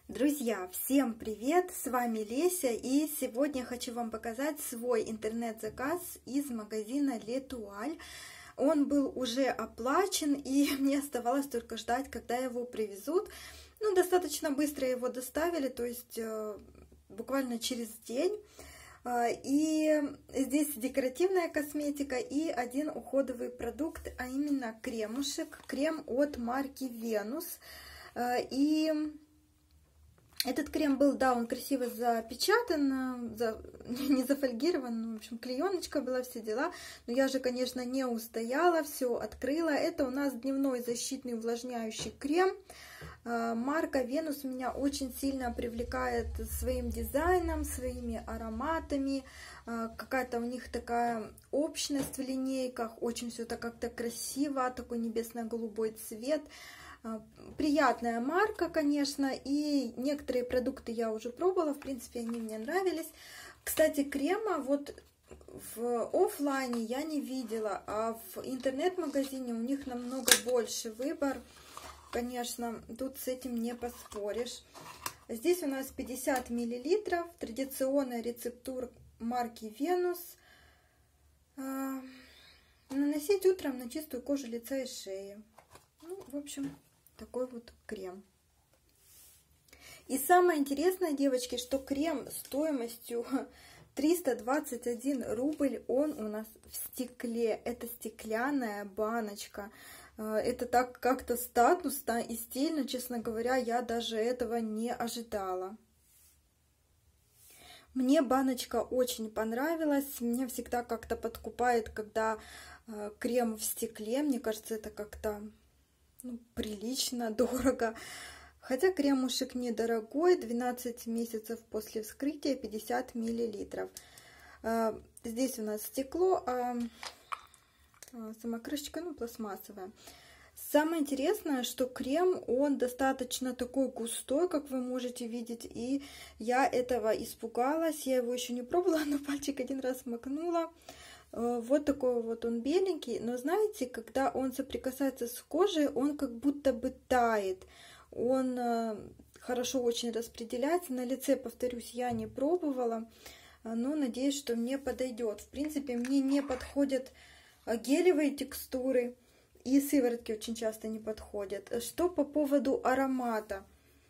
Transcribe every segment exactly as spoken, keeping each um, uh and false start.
Друзья, всем привет! С вами Леся, и сегодня хочу вам показать свой интернет-заказ из магазина L'Etoile. Он был уже оплачен, и мне оставалось только ждать, когда его привезут. Ну, достаточно быстро его доставили, то есть э, буквально через день. И здесь декоративная косметика и один уходовый продукт, а именно кремушек, крем от марки Venus. И этот крем был, да, он красиво запечатан, за, не зафольгирован, в общем, клееночка была, все дела. Но я же, конечно, не устояла, все открыла. Это у нас дневной защитный увлажняющий крем. Марка Venus меня очень сильно привлекает своим дизайном, своими ароматами. Какая-то у них такая общность в линейках, очень все это как-то красиво, такой небесно-голубой цвет. Приятная марка, конечно, и некоторые продукты я уже пробовала, в принципе, они мне нравились. Кстати, крема вот в офлайне я не видела, а в интернет-магазине у них намного больше выбор. Конечно, тут с этим не поспоришь. Здесь у нас пятьдесят миллилитров, традиционная рецептура марки Venus. Наносить утром на чистую кожу лица и шеи. Ну, в общем, такой вот крем. И самое интересное, девочки, что крем стоимостью триста двадцать один рубль, он у нас в стекле. Это стеклянная баночка. Это так как-то статусно и стильно, честно говоря, я даже этого не ожидала. Мне баночка очень понравилась. Меня всегда как-то подкупает, когда крем в стекле. Мне кажется, это как-то ну, прилично, дорого. Хотя кремушек недорогой, двенадцать месяцев после вскрытия, пятьдесят миллилитров. Здесь у нас стекло, а сама крышечка, ну, пластмассовая. Самое интересное, что крем, он достаточно такой густой, как вы можете видеть, и я этого испугалась. Я его еще не пробовала, но пальчик один раз макнула. Вот такой вот он беленький, но знаете, когда он соприкасается с кожей, он как будто бы тает. Он хорошо очень распределяется. На лице, повторюсь, я не пробовала, но надеюсь, что мне подойдет. В принципе, мне не подходят гелевые текстуры, и сыворотки очень часто не подходят. Что по поводу аромата?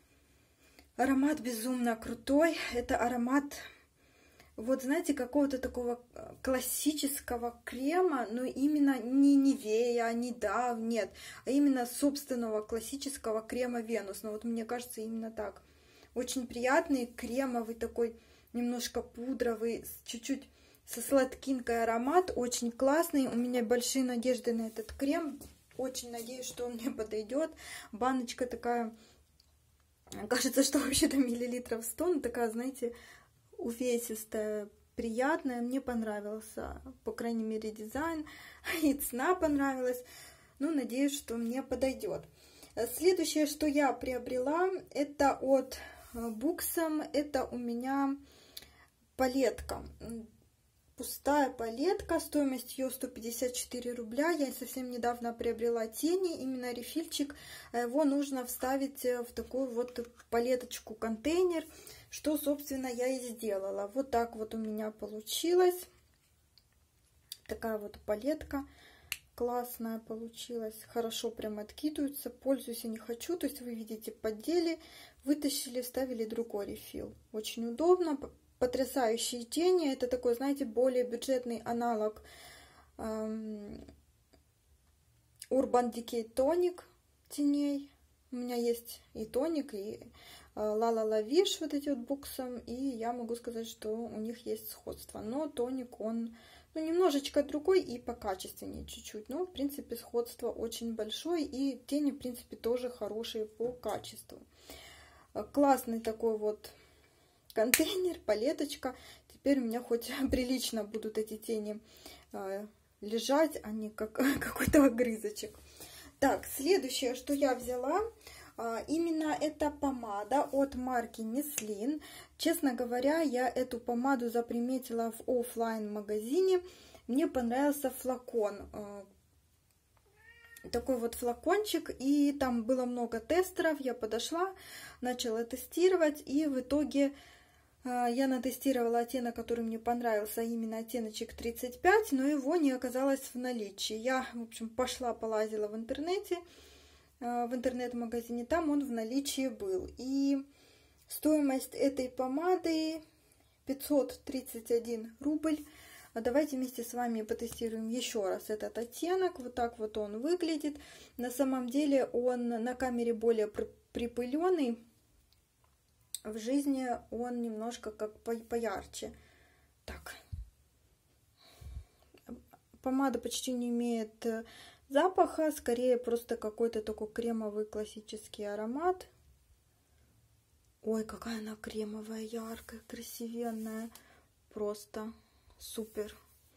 Аромат безумно крутой. Это аромат, вот знаете, какого-то такого классического крема, но именно не Nivea, не Dove, нет, а именно собственного классического крема Venus. Но вот мне кажется, именно так. Очень приятный, кремовый такой, немножко пудровый, чуть-чуть со сладкинкой аромат, очень классный. У меня большие надежды на этот крем. Очень надеюсь, что он мне подойдет. Баночка такая, кажется, что вообще-то миллилитров сто, но такая, знаете, увесистая, приятная. Мне понравился, по крайней мере, дизайн. И цена понравилась. Ну, надеюсь, что мне подойдет. Следующее, что я приобрела, это от Буксом. Это у меня палетка. Пустая палетка, стоимость ее сто пятьдесят четыре рубля. Я совсем недавно приобрела тени, именно рефильчик. Его нужно вставить в такую вот палеточку, контейнер, что, собственно, я и сделала. Вот так вот у меня получилось. Такая вот палетка классная получилась. Хорошо прям откидывается. Пользуюсь я не хочу. То есть вы видите, поддели, вытащили, вставили другой рефил. Очень удобно. Потрясающие тени. Это такой, знаете, более бюджетный аналог эм, Urban Decay тоник теней. У меня есть и тоник, и La La La Vish, вот эти вот буксом. И я могу сказать, что у них есть сходство. Но тоник, он ну, немножечко другой и покачественнее чуть-чуть. Но, в принципе, сходство очень большое. И тени, в принципе, тоже хорошие по качеству. Классный такой вот контейнер, палеточка. Теперь у меня хоть прилично будут эти тени э, лежать, а не как какой-то огрызочек. Так, следующее, что я взяла, э, именно это помада от марки Meslin. Честно говоря, я эту помаду заприметила в офлайн магазине. Мне понравился флакон. Э, такой вот флакончик, и там было много тестеров. Я подошла, начала тестировать, и в итоге я натестировала оттенок, который мне понравился, именно оттеночек тридцать пять, но его не оказалось в наличии. Я, в общем, пошла, полазила в интернете, в интернет-магазине, там он в наличии был. И стоимость этой помады пятьсот тридцать один рубль. А давайте вместе с вами потестируем еще раз этот оттенок. Вот так вот он выглядит. На самом деле он на камере более припыленный. В жизни он немножко как поярче. Так. Помада почти не имеет запаха. Скорее просто какой-то такой кремовый классический аромат. Ой, какая она кремовая, яркая, красивенная. Просто супер.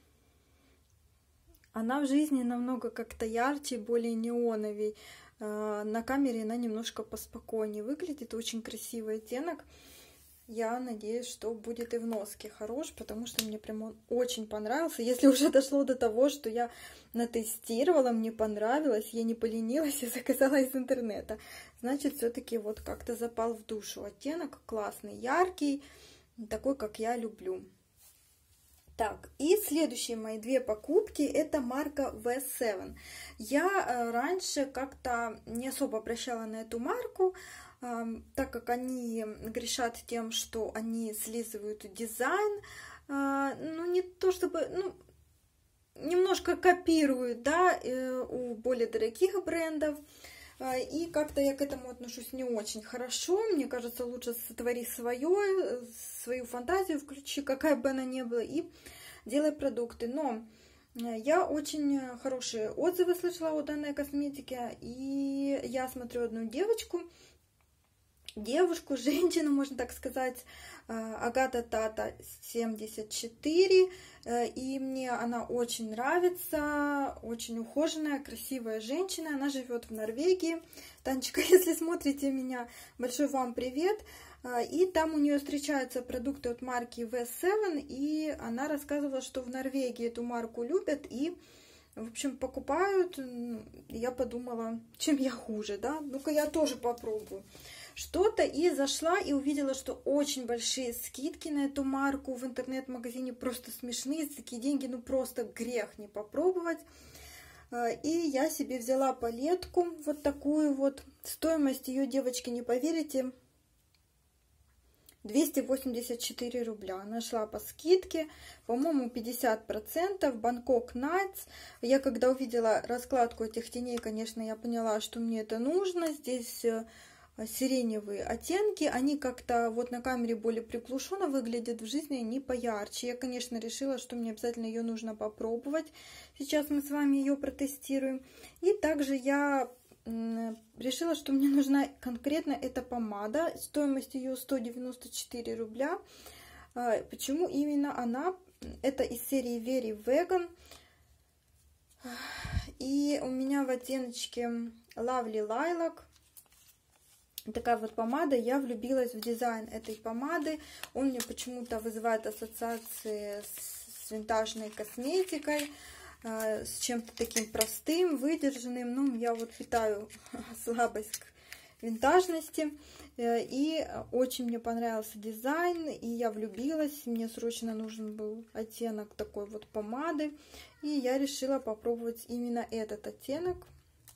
Она в жизни намного как-то ярче, более неоновей. На камере она немножко поспокойнее выглядит. Очень красивый оттенок. Я надеюсь, что будет и в носке хорош, потому что мне прям он очень понравился. Если уже дошло до того, что я натестировала, мне понравилось, я не поленилась и заказала из интернета, значит, все-таки вот как-то запал в душу оттенок. Классный, яркий, такой, как я люблю. Так, и следующие мои две покупки — это марка ви семь. Я раньше как-то не особо обращала на эту марку, так как они грешат тем, что они слизывают дизайн, ну не то чтобы, ну, немножко копируют, да, у более дорогих брендов. И как-то я к этому отношусь не очень хорошо. Мне кажется, лучше сотвори свое, свою фантазию включи, какая бы она ни была, и делай продукты. Но я очень хорошие отзывы слышала о данной косметике. И я смотрю одну девочку, девушку, женщину, можно так сказать, Агата Тата семьдесят четыре, и мне она очень нравится, очень ухоженная, красивая женщина, она живет в Норвегии. Танечка, если смотрите меня, большой вам привет. И там у нее встречаются продукты от марки ви семь, и она рассказывала, что в Норвегии эту марку любят и, в общем, покупают. Я подумала, чем я хуже, да? Ну-ка я тоже попробую что-то, и зашла и увидела, что очень большие скидки на эту марку в интернет-магазине, просто смешные, за такие деньги, ну просто грех не попробовать. И я себе взяла палетку, вот такую вот, стоимость ее, девочки, не поверите, двести восемьдесят четыре рубля. Нашла по скидке, по-моему, пятьдесят процентов, Бангкок Найтс. Я когда увидела раскладку этих теней, конечно, я поняла, что мне это нужно. Здесь сиреневые оттенки, они как-то вот на камере более приглушенно выглядят, в жизни они поярче. Я, конечно, решила, что мне обязательно ее нужно попробовать. Сейчас мы с вами ее протестируем. И также я решила, что мне нужна конкретно эта помада. Стоимость ее сто девяносто четыре рубля. Почему именно она? Это из серии Very Vegan. И у меня в оттеночке Lovely Lilac. Такая вот помада. Я влюбилась в дизайн этой помады. Он мне почему-то вызывает ассоциации с винтажной косметикой, с чем-то таким простым, выдержанным. Ну, я вот питаю слабость к винтажности. И очень мне понравился дизайн, и я влюбилась. Мне срочно нужен был оттенок такой вот помады. И я решила попробовать именно этот оттенок.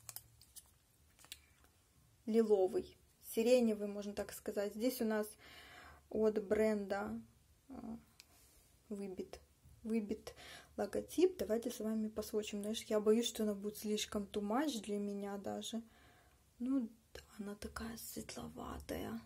Лиловый. Сиреневый, можно так сказать. Здесь у нас от бренда выбит, выбит логотип. Давайте с вами посмотрим. Знаешь, я боюсь, что она будет слишком too much для меня даже. Ну, да, она такая светловатая.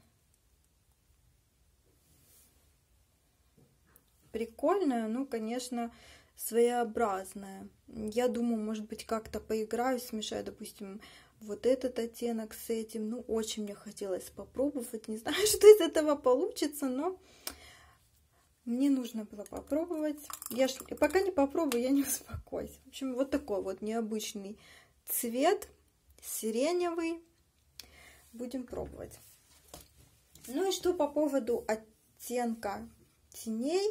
Прикольная, ну, конечно, своеобразная. Я думаю, может быть, как-то поиграю, смешаю, допустим, вот этот оттенок с этим. Ну, очень мне хотелось попробовать. Не знаю, что из этого получится, но мне нужно было попробовать. Я ж... Пока не попробую, я не успокоюсь. В общем, вот такой вот необычный цвет, сиреневый. Будем пробовать. Ну и что по поводу оттенка теней?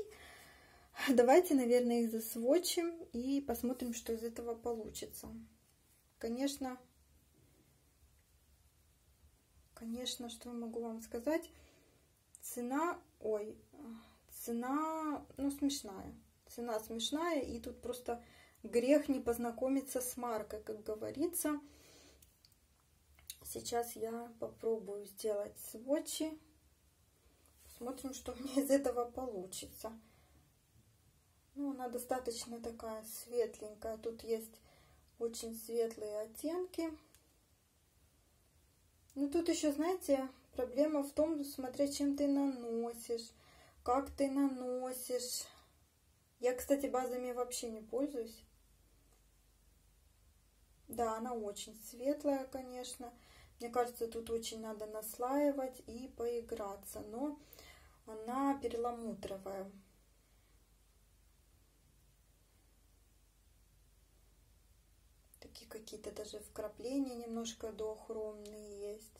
Давайте, наверное, их засвочим и посмотрим, что из этого получится. конечно, конечно, что я могу вам сказать, цена, ой, цена, ну, смешная. Цена смешная, и тут просто грех не познакомиться с маркой, как говорится. Сейчас я попробую сделать сводчи. Посмотрим, что у меня из этого получится. Ну, она достаточно такая светленькая. Тут есть очень светлые оттенки. Ну, тут еще, знаете, проблема в том, смотря чем ты наносишь, как ты наносишь. Я, кстати, базами вообще не пользуюсь. Да, она очень светлая, конечно. Мне кажется, тут очень надо наслаивать и поиграться. Но она перламутровая. Такие какие-то даже вкрапления немножко доохромные есть.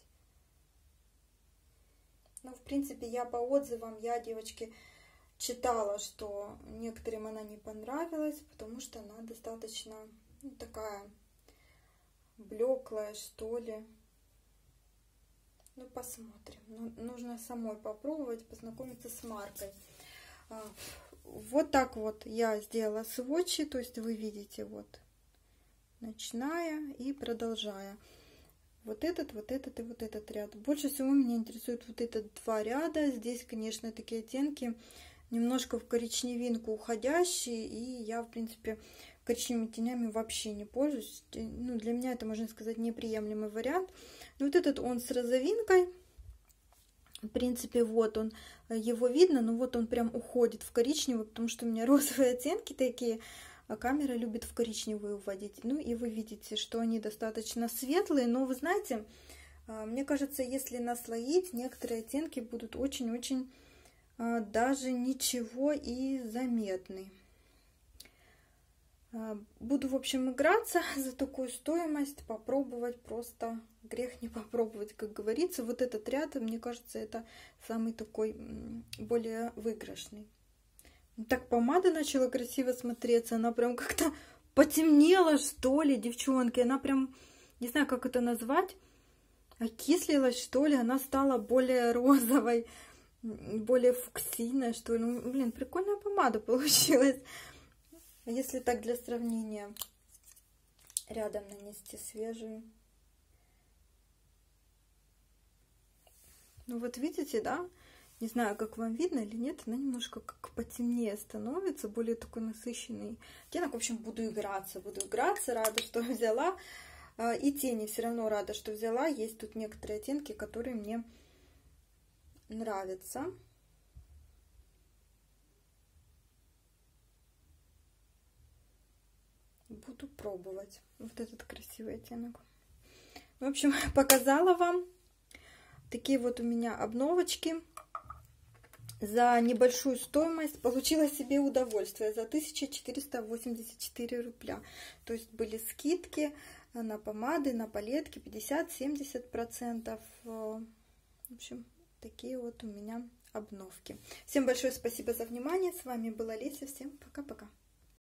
Ну, в принципе, я по отзывам, я, девочки, читала, что некоторым она не понравилась, потому что она достаточно, ну, такая блеклая, что ли. Ну, посмотрим. Ну, нужно самой попробовать, познакомиться с маркой. Вот так вот я сделала сводчи, то есть вы видите, вот, начиная и продолжая. Вот этот, вот этот и вот этот ряд. Больше всего меня интересует вот этот два ряда. Здесь, конечно, такие оттенки немножко в коричневинку уходящие. И я, в принципе, коричневыми тенями вообще не пользуюсь. Ну, для меня это, можно сказать, неприемлемый вариант. Но вот этот он с розовинкой. В принципе, вот он, его видно, но вот он прям уходит в коричневый, потому что у меня розовые оттенки такие. А камера любит в коричневую вводить. Ну и вы видите, что они достаточно светлые. Но вы знаете, мне кажется, если наслоить, некоторые оттенки будут очень-очень даже ничего и заметны. Буду, в общем, играться за такую стоимость. Попробовать просто грех не попробовать, как говорится. Вот этот ряд, мне кажется, это самый такой более выигрышный. Так помада начала красиво смотреться, она прям как-то потемнела, что ли, девчонки. Она прям, не знаю, как это назвать, окислилась, что ли. Она стала более розовой, более фуксийной, что ли. Ну, блин, прикольная помада получилась. Если так для сравнения, рядом нанести свежую. Ну вот видите, да? Не знаю, как вам видно или нет, она немножко как потемнее становится, более такой насыщенный оттенок. В общем, буду играться, буду играться, рада, что взяла. И тени все равно рада, что взяла. Есть тут некоторые оттенки, которые мне нравятся. Буду пробовать. Вот этот красивый оттенок. В общем, показала вам. Такие вот у меня обновочки. За небольшую стоимость получила себе удовольствие. За тысячу четыреста восемьдесят четыре рубля. То есть были скидки на помады, на палетки пятьдесят-семьдесят процентов. В общем, такие вот у меня обновки. Всем большое спасибо за внимание. С вами была Леся. Всем пока-пока.